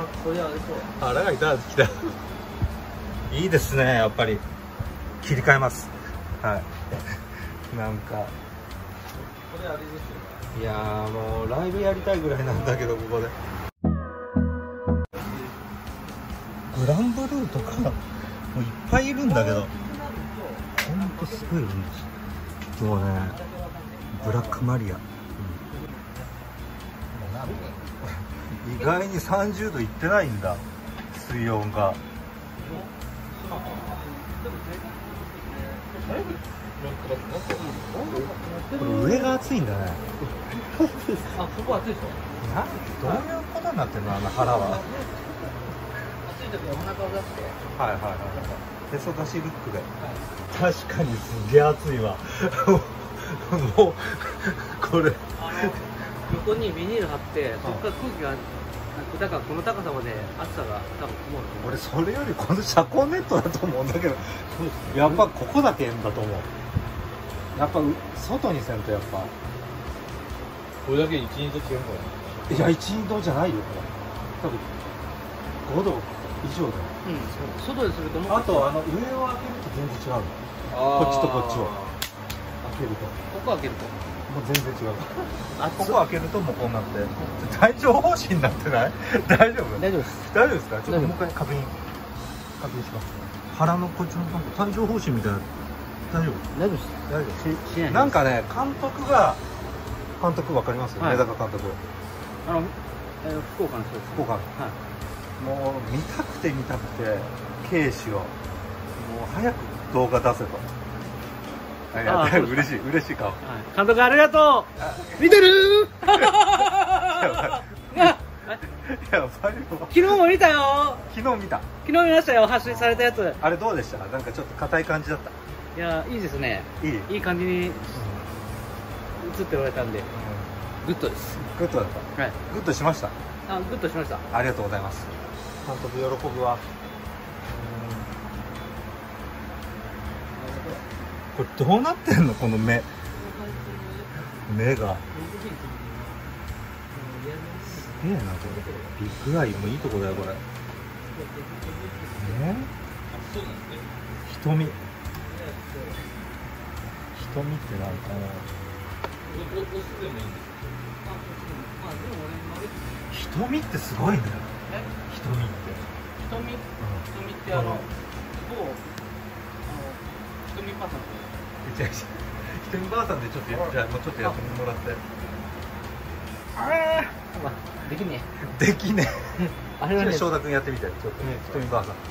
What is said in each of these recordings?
これあれそう。 腹が痛いってきた。いいですね、やっぱり。切り替えます。はい。なんか。 これあれですよね。 いやーもうライブやりたいぐらいなんだけど、ここで。グランブルーとかもういっぱいいるんだけど、ほんとすごいいるんです。もうね、ブラックマリア、意外に30度いってないんだ、水温が。これ上が暑いんだね。 あ、ここ暑いでしょ。 どういうことになってんの、あの腹は。 暑い時はお腹を出して。 はいはいはい。へそ出しルックで。確かにすげえ暑いわ。もうこれ横にビニール貼って、そこから空気がだからこの高さまで暑さが多分もう。 俺それよりこの遮光ネットだと思うんだけど、やっぱここだけんだと思う。やっぱ外にせんとやっぱこれだけ1、2度違うの。 いや1、2度じゃないよ、これ多分5度以上だよ。 うん、外にするともう。 あと上を開けると全然違うの。こっちとこっちを開けると、 ここ開けるともう全然違う。ここ開けるともうこうなって、帯状疱疹になってない？大丈夫？ 大丈夫です。 大丈夫ですか？ちょっともう一回確認します。腹のこっちの帯状疱疹みたいな。大丈夫？ 大丈夫です。 大丈夫。 しない。 なんかね、監督わかります？メダカ監督。 福岡の人です。 福岡の。 はい。 もう見たくてケイシをもう早く動画出せと。いや嬉しい顔。 監督ありがとう。見てる？ やばいよ。 昨日も見たよ。 昨日見た。 昨日見ましたよ、発信されたやつ。 あれどうでした？なんかちょっと硬い感じだった。 いや、いいですね。いい感じに映っておられたんで、グッドです。 グッドだった。はい。グッドしました。 あ、グッドしました。 ありがとうございます。監督喜ぶわ。これどうなってんの、この目が。すげえな、これ。ビッグアイもいいとこだよ、これ。瞳ってなんか瞳ってすごいね。瞳って瞳パターン。 瞳ばあさんでちょっとじゃあもうちょっとやってもらって。 できねえ。できねえ。 あれはね、 翔太君やってみて。ちょっと瞳ばあさん。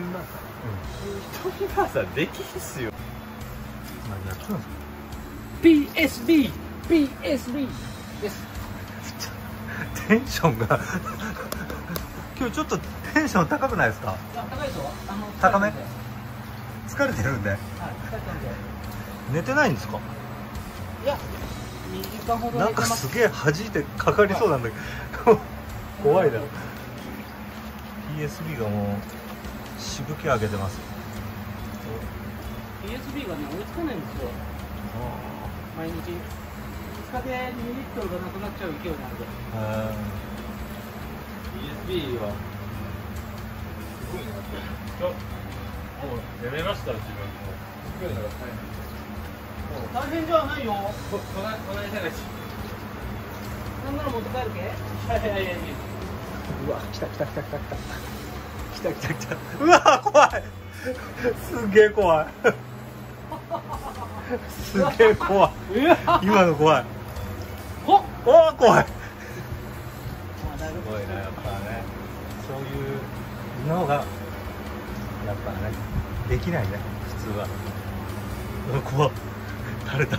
瞳ばあさんできんすよ。何やってるんですか。 PSB です。 テンションが今日ちょっとテンション高くないですか？ 高いぞ。 高め？疲れてるんで。 はい、疲れてるんで。 寝てないんですか？ いや、2時間ほどなんかすげえ弾いてかかりそうなんだけど怖いな。 PSB がもうしぶき上げてます。 PSB がね、追いつかないんですよ。毎日2日で2リットルがなくなっちゃう勢いなんで。 PSB はすごいな。もうやめました、自分も。作るのが大変です。 大変じゃないよ。 こないだがし。 なんなら持って帰るけ？いや。 うわ、来た。うわ、怖い。すげえ怖い。すげえ怖い。今の怖い。 お、 怖い。すごいな、やっぱね。そういうのがやっぱね、できないね、普通は。怖っ。垂れた。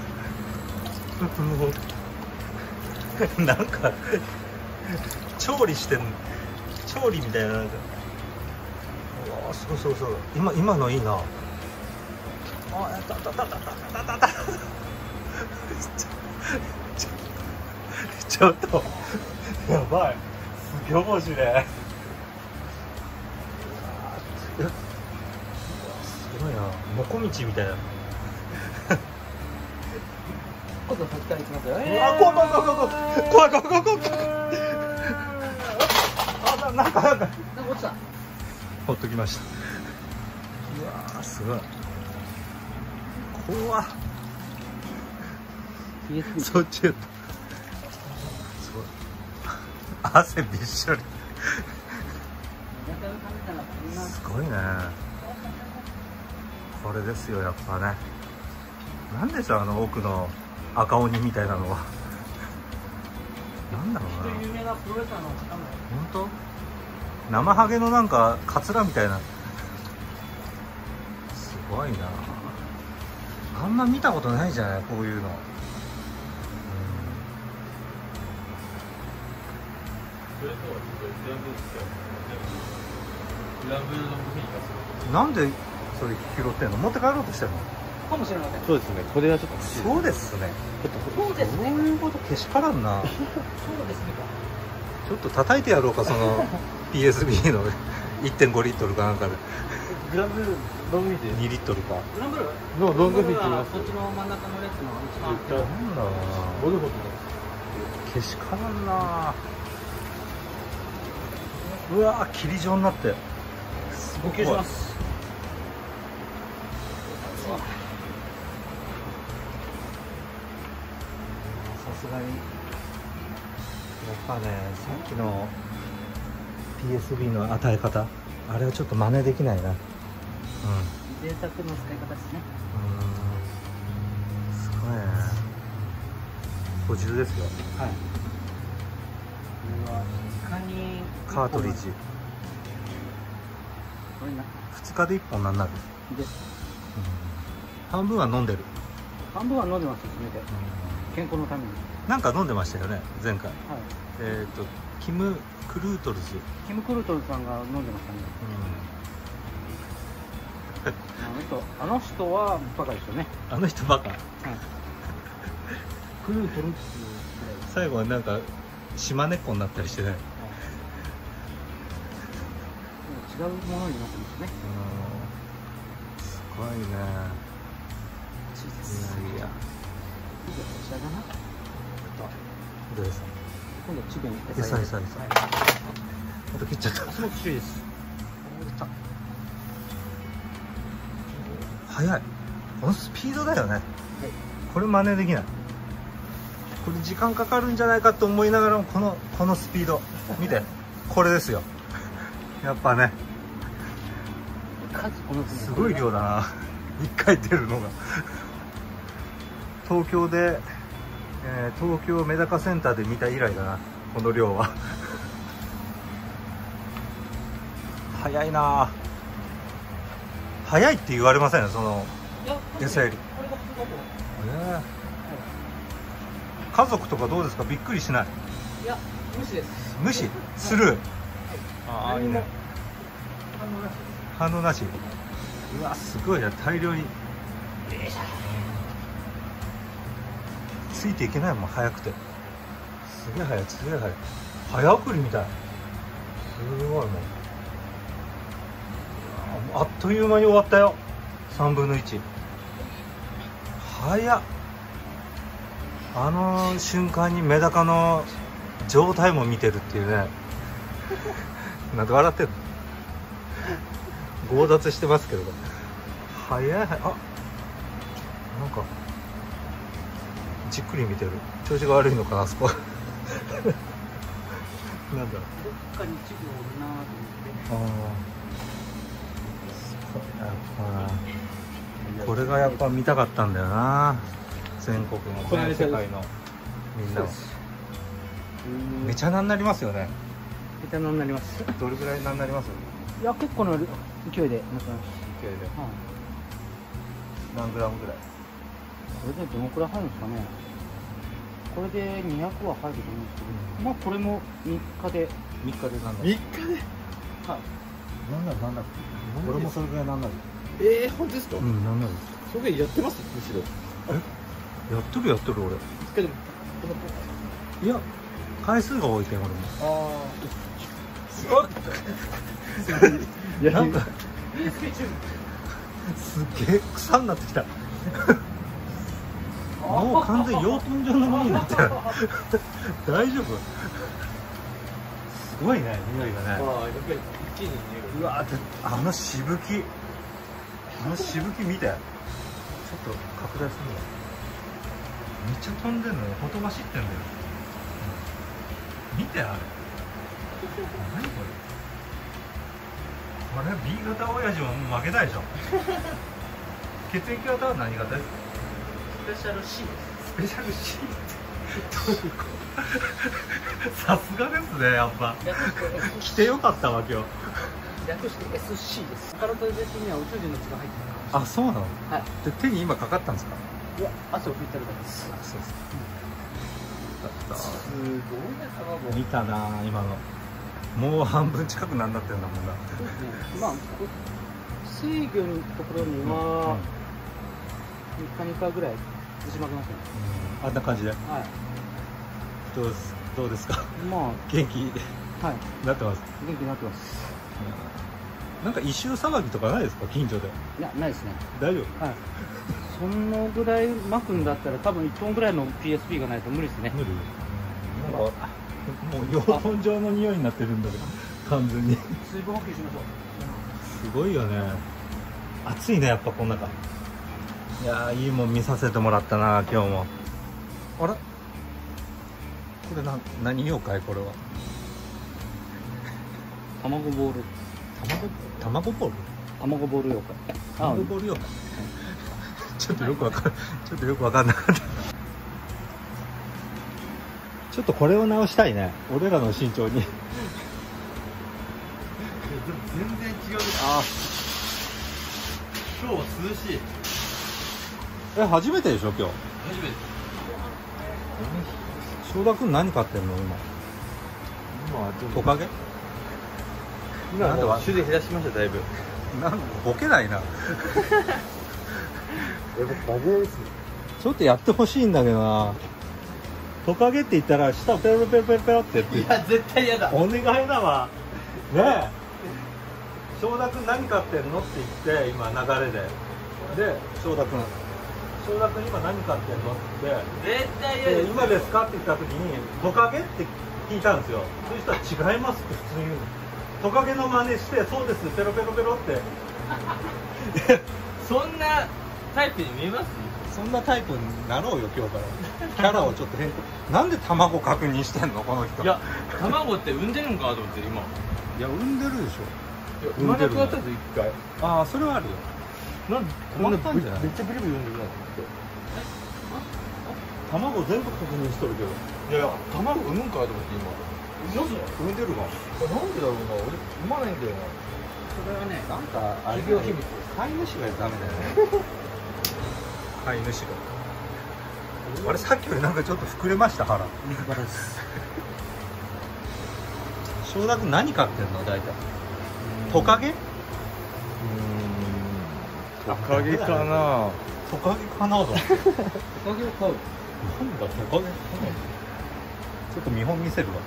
なんか調理みたいな、なんか。うわ、すごい。今のいいな。あ、やった。ちょっとやばい。すげえ面白い。すごいな。モコミチみたいな。 今度そっちから行きますよ。 怖い。あ、ダなんかなんか落ちた。 ほっときました。うわーすごい怖っ。そっちへとすごい汗びっしょり。すごいね。これですよやっぱね。なんでしょうあの奥の赤鬼みたいなのは。なんだろうな。 有名なプロレスラーの方。 本当？生ハゲのなんかカツラみたいな。すごいな。あんま見たことないじゃないこういうの。なんでそれ拾ってんの？持って帰ろうとしてるの？ かもしれません。 そうですね。これはちょっと欲しい。 そうですね。 そうですね。 そういうことけしからんな。 そうですね。 ちょっと叩いてやろうかその PSB の 1.5 リットルかなんかで。 グラムロングフィット 2リットルか。 グランブルー。 のロングフィットはそっちの真ん中の列の一番。 なんだろうな。 ボルホッけしからんな。うわー霧状になってすごく怖い。 呼吸します。 さすがにやっぱねさっきの PSB の与え方あれはちょっと真似できないな。 贅沢の使い方ですね。 すごいね。補充ですよ。 はい。これはいかにカートリッジこれな 2日で1本なんなる。 です。 半分は飲んでる。 半分は飲んでます。全て健康のために。 なんか飲んでましたよね前回。 はい。 キム・クルートルズ。 キム・クルートルさんが飲んでましたね。あの人はバカですよね。 あの人バカ。 はい。クルートルっていうぐらい。 最後はなんか島根っこになったりしてね。 違うものになってますね。 すごいね。いやいや。 こちらだな。 どうですか。 今度はチベン野菜野菜。また切っちゃった。 すごく注意です。 早い。このスピードだよね。これ真似できない。これ時間かかるんじゃないかと思いながらもこのスピード見てこれですよ。やっぱねすごい量だな。1回出るのが東京で、東京メダカセンターで見た以来だなこの量は。早いな。早いって言われませんその餌やり。家族とかどうですか？びっくりしない？ いや、無視です。 無視する。ああいいね。反応なし。うわすごいな大量に。ついていけないもん早くて。すげえ早いすげえ早い。早送りみたい。すごいもん。あっという間に終わったよ。3分の1。早っ。あの瞬間にメダカの状態も見てるっていうね。なんで笑ってんの？強奪してますけど。早い。あ、なんかじっくり見てる。調子が悪いのかなあそこ。なんだろう。 どっかに一部おるなと思って。 これがやっぱ見たかったんだよな。全国の、ね、世界のみんなは。めちゃなんなりますよね。 めちゃなんなります。 どれぐらいなんなります？ いや結構の勢いでなくなります。 勢いで。 はい。 何グラムぐらい？ これでどのくらい入るんですかね。これで200は入ると思うんですけど、まあこれも3日でなんだ。 3日で。 はい。 なんだろなんだろ。俺もそれぐらいなんなる。 本当ですか？ なんなる。 それやってますむしろ。 やってる俺。 けどいや回数が多いけん俺も。 すごい。 いやなんかすっげえ草になってきた。もう完全養豚場のものになってる。大丈夫？すすごいね、匂いがね。 やっぱり一気にうわー、あのしぶき見て。ちょっと拡大するの。めっちゃ飛んでんのよ。ほとばしってんだよ。見てあれ。何これ。これ B 型親父はもう負けないでしょ。血液型は何型ですか？ スペシャル C です。 スペシャル C ってどういうこと？さすがですね、やっぱ。来てよかったわ今日。 略して SC です。カラトル的には宇宙人の血が入ってる。 あ、そうなの？ はい。 で手に今かかったんですか？ いや、汗を拭いてるだけです。 あ、そうです。 すごいね、卵。 見たな今の。もう半分近くなんだってんだもんな。 そうですね。まあ制御のところには3日2回ぐらい打ちまけましたね。 あんな感じで。 はい。 どうですか？ まあ元気はいなってます。 元気になってます。 なんか異臭騒ぎとかないですか近所で？ いや、ないですね。 大丈夫？ はい。そのぐらい巻くんだったら多分1トンぐらいの PSP がないと無理ですね。 無理。なんかもう養豚場の匂いになってるんだけど完全に。 水分補給しましょう。 すごいよね。暑いねやっぱこの中。いやーいいもん見させてもらったな今日も。あれ？これ何妖怪これは？ 卵ボール。 卵ボール？ 卵ボール妖怪。 卵ボール妖怪。ちょっとよくわかんなかった。ちょっとこれを直したいね。俺らの身長に。 全然違う。 あ、 今日は涼しい。 初めてでしょ今日。 初めて。 正田君何買ってんの今？ 今はトカゲ？ 今はもう種類減らしましただいぶ。 なんボケないな。 やっぱバグですね。 ちょっとやってほしいんだけどな。トカゲって言ったら舌をペロペロペロペロって言って。 いや絶対嫌だ。 お願いだわ。ねえ。正田君何買ってんのって言って今流れで。で正田君今何買ってんのって言って。 絶対嫌です。 今ですかって言った時にトカゲって聞いたんですよ。そしたら違いますって普通に言うの。トカゲの真似してそうですペロペロペロって。 そんなタイプに見えます？ そんなタイプになろうよ今日からキャラをちょっと変更。なんで卵確認してんのこの人。 いや卵って産んでるんかと思って今。 いや産んでるでしょ。 産まなくなったぞ一回。 ああそれはあるよ。 なんで止まったんじゃない？ めっちゃブリブリ産んでるなと卵全部確認しとるけど。 思って。いや卵産むんかと思って今。 産んでるの？ なんでだろうな、俺産まないんだよな。 それはね、 なんかあれ企業秘密。 飼い主がダメだよね。飼い主が。あれさっきよりなんかちょっと膨れました腹。 水原です。 正田君何飼ってんの大体？トカゲ？ トカゲかな。 トカゲかなだ。 トカゲを買う。 なんだトカゲかな。ちょっと見本見せるわ。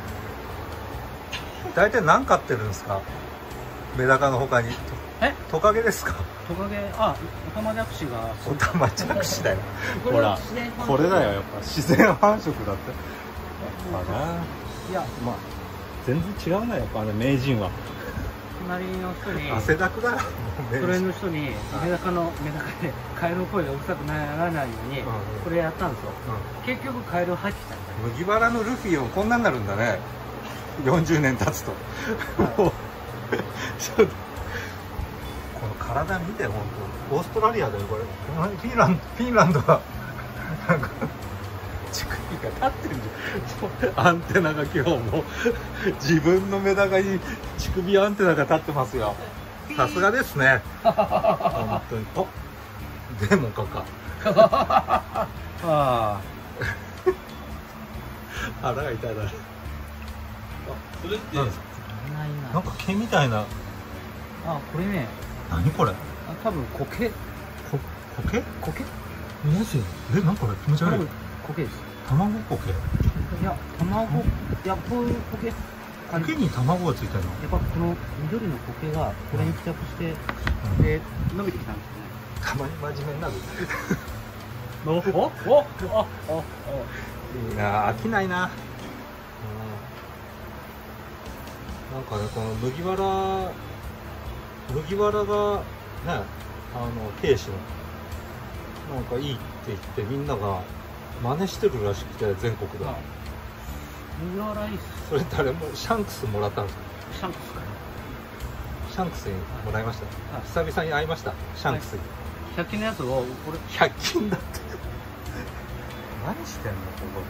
大体何飼ってるんですか？メダカの他に。トカゲですか？ トカゲ、オタマジャクシが。 オタマジャクシだよ。 これは自然繁殖。 これだよやっぱ自然繁殖だって。やっぱな。 いや、 まあ全然違うなやっぱ名人は。 隣の人に。 汗だくだよ。 隣の人にメダカでカエルの声がうるさくならないようにこれやったんですよ。結局カエル入ってきたんだよ。 麦わらのルフィもこんなになるんだね。40年経つと。もうちょっとこの体見て本当。オーストラリアだよこれ。フィンランドがなんか乳首が立ってるじゃん。アンテナが今日も自分のメダカに乳首アンテナが立ってますよ。さすがですね。本当に。あ、デモカか。ああ。腹が痛いだ。 それってなんか毛みたいな。 これね。 何これ？ 多分苔。 苔？マジ？何これ？気持ち悪い。 苔です。 卵苔？ いやこういう苔。 苔に卵がついてるの？ やっぱこの緑の苔がこれに付着して、で伸びてきたんですよね。 たまに真面目になる。いいな、飽きないな。 なんかね、この麦わらがね、兵士のなんかいいって言ってみんなが真似してるらしくて、全国で。 麦わらいいっす。 それ誰もシャンクスもらったんですよ。 シャンクスか。 シャンクスにもらいました。久々に会いました。シャンクスに。 100均のやつをこれ 100均だって。何してんのここ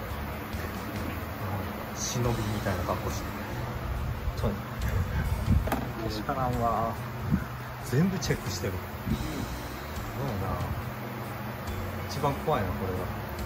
で。忍びみたいな格好して。そう。けしからんわ。全部チェックしてる。すごいな。一番怖いなこれ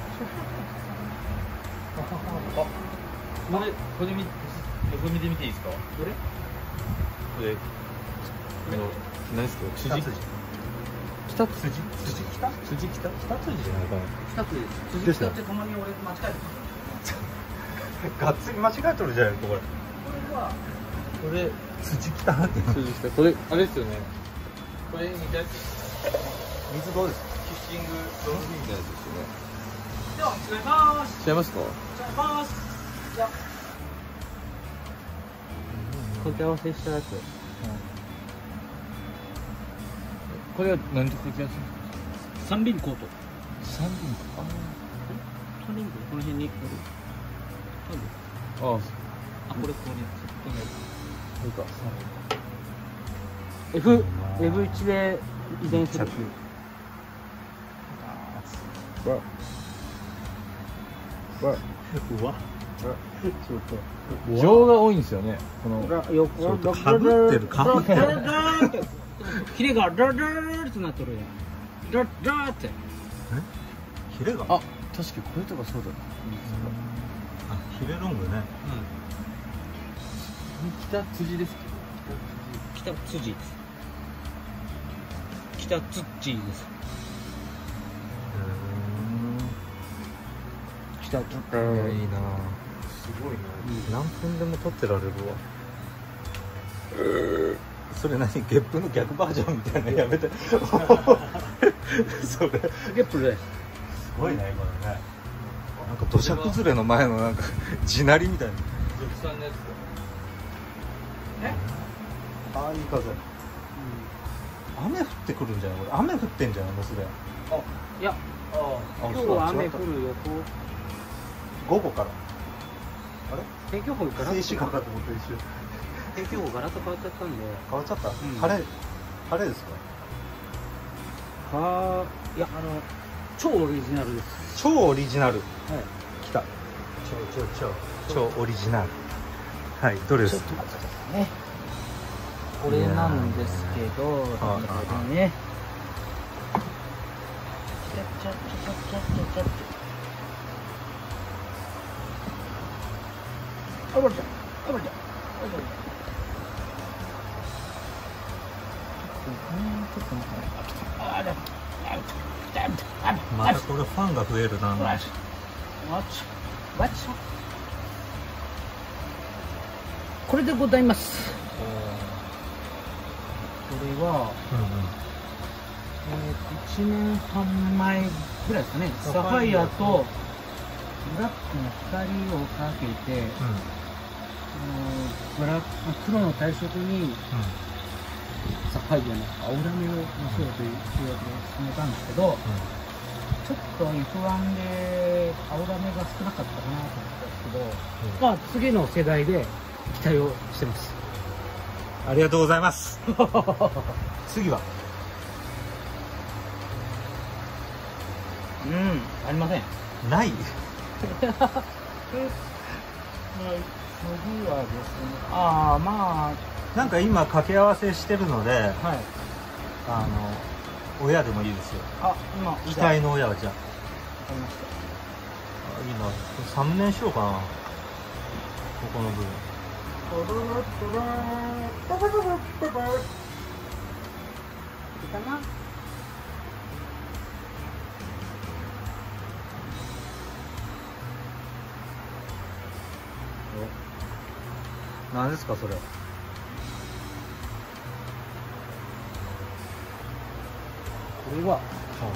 は。 これ見てみていいですか？ どれ？ これ何ですか？ 北辻。 北辻北辻じゃないかな。 北辻辻北ってたまに俺間違えてがっつり間違えとるじゃないかこれ。 これはこれ辻北って筋北。これあれですよね。これ似たやつ。 水どうですか？ フィッシングロングみたいなやつですよね。 では違います。 違いますか？ 違います。じゃあ掛け合わせしたやつ。 これは何と掛け合わせ？ 三輪コート。 三輪か。 三輪コートこの辺にああ、 あ、これここにこれか。 F1 で遺伝する。 うわ。 情が多いんですよね。この横かぶってるかぶってる。 ヒレがダラダラってなってるやん。ダラダラって。 ヒレが。 あ、確かにこれとかそうだな。 あ、ヒレロングね。 北辻です。 北辻です。北辻です。北辻。 いいな。すごいな。何分でも撮ってられるわ。それ何？ゲップの逆バージョンみたいなのやめて。それ。 ゲップです。 すごいね今のね。なんか土砂崩れの前のなんか地鳴りみたいな。 俗さんのやつ。 ああいい風。雨降ってくるんじゃないこれ。雨降ってんじゃないもうすでに。 いや、今日は雨降る予報。 午後から。あれ？ 天気予報ガラッと静止画かと思った一瞬。 天気予報ガラッと変わっちゃったんで。 変わっちゃった。 ん晴れですか？ いや超オリジナルです。 超オリジナル。 はい。 来た。超オリジナル。はい、どれですちょっと待ってくださいね。これなんですけど、ね。ちゃっ。あばれちゃん。 またこれファンが増えるな。 これでございます。これは、1年半前ぐらいですかね。サファイアとブラックの光をかけて、黒の体色にサファイアの青ラメをのせようという計画で進めたんですけど、ちょっと F1 で青ラメが少なかったかなと思ったんですけど、まあ次の世代で期待をしてます。 ありがとうございます。次はありません。 ない。 次はですね、まあなんか今掛け合わせしてるので、 はい。 親でもいいですよ。 今期待の親はじゃあ。 わかりました。 いいな。サムネにしようかな。ここの部分。 いいかな。 何ですかそれ。 これは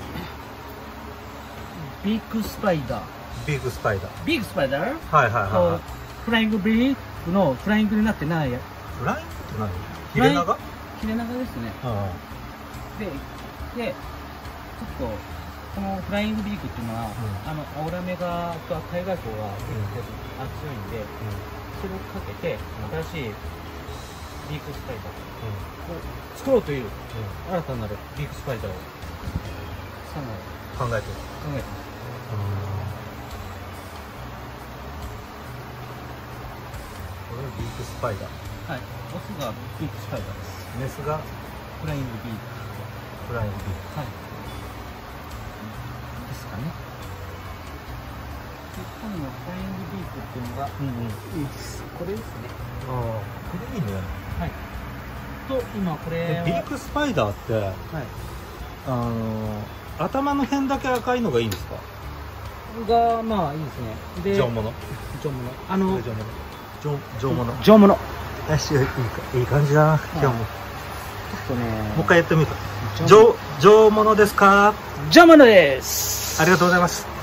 ビッグスパイダー。 ビッグスパイダー。 ビッグスパイダー？ はいはいはいはい。 フライングビーフのフライングになってないフライングって何？ヒレナガ？ ヒレナガですね。 あで、ちょっと、このフライングビークっていうのは、アオラメガと海外層が強いんで、それをかけて、新しいビークスパイダーを作ろうという、新たなるビークスパイダーを考えてる。 考えてます。 これはビークスパイダー。 はい。オスがビークスパイダーです。 メスがフライングビーク。 フライングビーク。 はい。ですかね。で、今度のフライングビークっていうのが、これですね。 ああ、これいいね。 はい。と、今これはビークスパイダーって、はい、頭の辺だけ赤いのがいいんですか？ が、まあいいですね。で、 上物。 上物。 上物。 上物。 よし、いい感じだな、今日も。 ちょっとね。 もう一回やってみるか。上物ですか？ 上物です。 ありがとうございます。